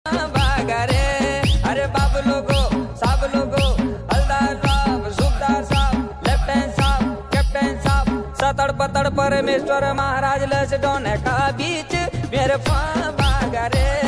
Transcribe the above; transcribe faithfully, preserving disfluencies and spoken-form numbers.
भागा रे। अरे बाबू लोगो सब लोगो, हलदार साहब, सूबेदार साहब, लेफ्टिनेंट साहब, कैप्टन साहब, सतड़ पतड़ परमेश्वर महाराज लस दोनों का बीच मेरे भागा रे।